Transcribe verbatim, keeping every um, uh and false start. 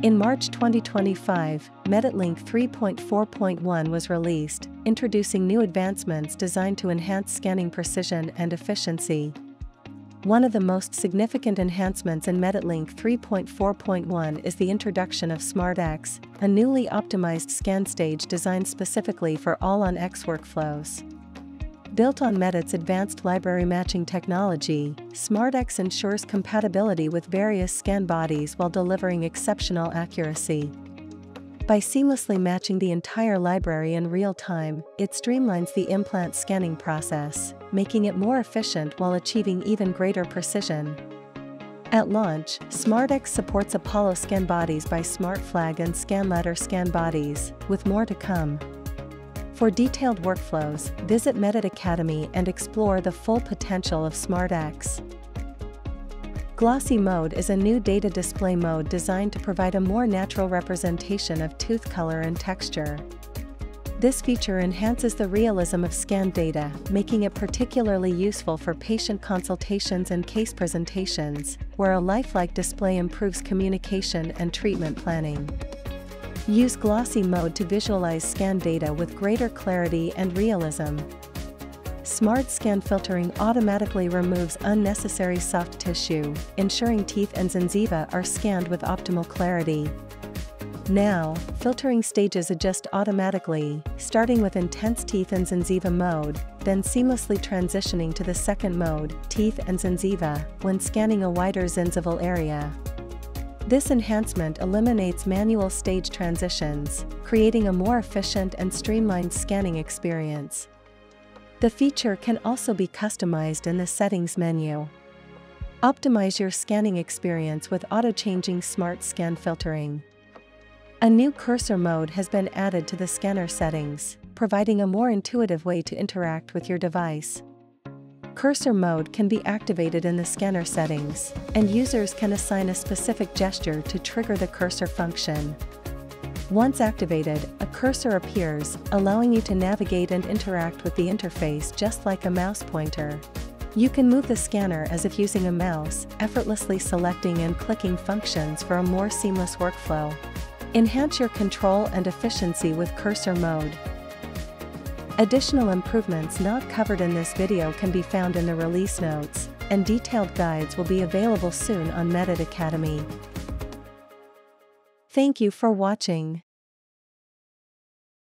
In March twenty twenty-five, Medit Link three point four point one was released, introducing new advancements designed to enhance scanning precision and efficiency. One of the most significant enhancements in Medit Link three point four point one is the introduction of SmartX, a newly optimized scan stage designed specifically for all-on-X workflows. Built on Medit's advanced library matching technology, SmartX ensures compatibility with various scan bodies while delivering exceptional accuracy. By seamlessly matching the entire library in real time, it streamlines the implant scanning process, making it more efficient while achieving even greater precision. At launch, SmartX supports Apollo scan bodies by SmartFlag and ScanLadder scan bodies, with more to come. For detailed workflows, visit Medit Academy and explore the full potential of SmartX. Glossy mode is a new data display mode designed to provide a more natural representation of tooth color and texture. This feature enhances the realism of scanned data, making it particularly useful for patient consultations and case presentations, where a lifelike display improves communication and treatment planning. Use glossy mode to visualize scan data with greater clarity and realism. Smart Scan Filtering automatically removes unnecessary soft tissue, ensuring teeth and gingiva are scanned with optimal clarity. Now, filtering stages adjust automatically, starting with intense teeth and gingiva mode, then seamlessly transitioning to the second mode, teeth and gingiva, when scanning a wider gingival area. This enhancement eliminates manual stage transitions, creating a more efficient and streamlined scanning experience. The feature can also be customized in the Settings menu. Optimize your scanning experience with auto-changing Smart Scan Filtering. A new cursor mode has been added to the scanner settings, providing a more intuitive way to interact with your device. Cursor mode can be activated in the scanner settings, and users can assign a specific gesture to trigger the cursor function. Once activated, a cursor appears, allowing you to navigate and interact with the interface just like a mouse pointer. You can move the scanner as if using a mouse, effortlessly selecting and clicking functions for a more seamless workflow. Enhance your control and efficiency with cursor mode. Additional improvements not covered in this video can be found in the release notes, and detailed guides will be available soon on Medit Academy. Thank you for watching.